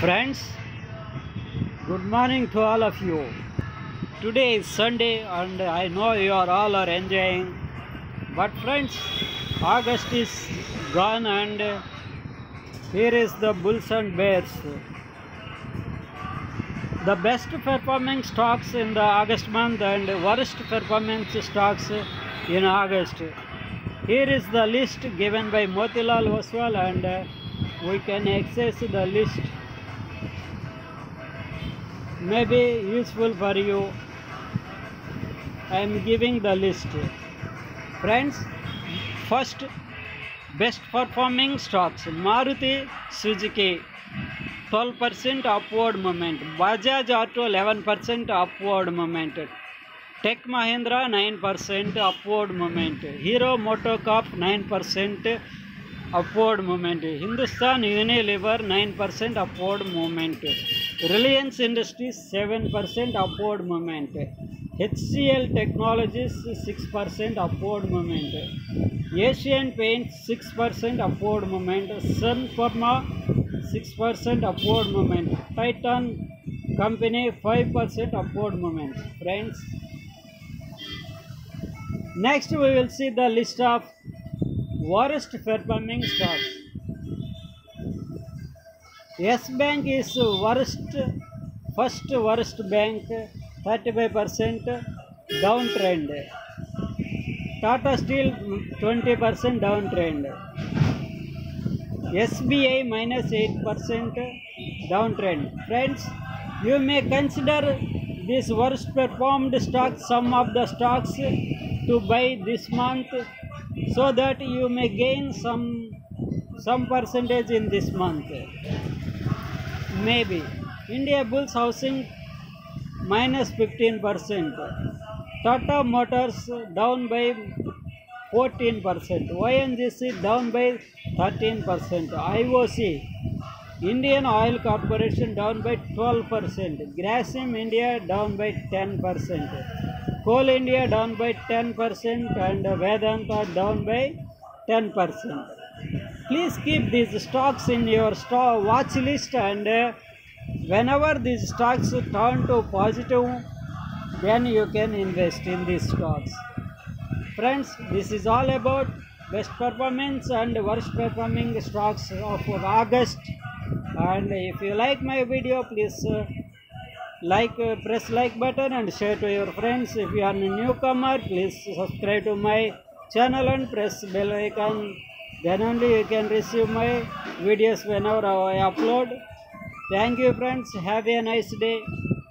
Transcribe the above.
Friends, good morning to all of you. Today is Sunday and I know you are all enjoying. But friends, August is gone and here is the bulls and bears. The best performing stocks in the August month and worst performance stocks in August. Here is the list given by Motilal Oswal and we can access the list. May be useful for you. I am giving the list. Friends, first best performing stocks: Maruti Suzuki 12% upward movement, Bajaj Auto 11% upward movement, Tech Mahindra 9% upward movement, Hero MotoCorp 9% upward movement, Hindustan Unilever 9% upward movement, Reliance Industries 7% upward movement, HCL Technologies 6% upward movement, Asian Paints 6% upward movement, Sun Pharma 6% upward movement, Titan Company 5% upward movement. Friends, next we will see the list of worst performing stocks. Yes Bank is first worst bank, 35% downtrend. Tata Steel 20% downtrend. SBI minus 8% downtrend. Friends, you may consider this worst performed stocks, some of the stocks to buy this month so that you may gain some percentage in this month. Maybe India Bulls Housing minus 15%, Tata Motors down by 14%, YNGC down by 13%, IOC Indian Oil Corporation down by 12%, Grasim India down by 10%, Coal India down by 10% and Vedanta down by 10%. Please keep these stocks in your watch list and whenever these stocks turn to positive, then you can invest in these stocks. Friends, this is all about best performance and worst performing stocks of August. And if you like my video, please press like button and share to your friends. If you are a newcomer, please subscribe to my channel and press bell icon. Then only you can receive my videos whenever I upload. Thank you friends. Have a nice day.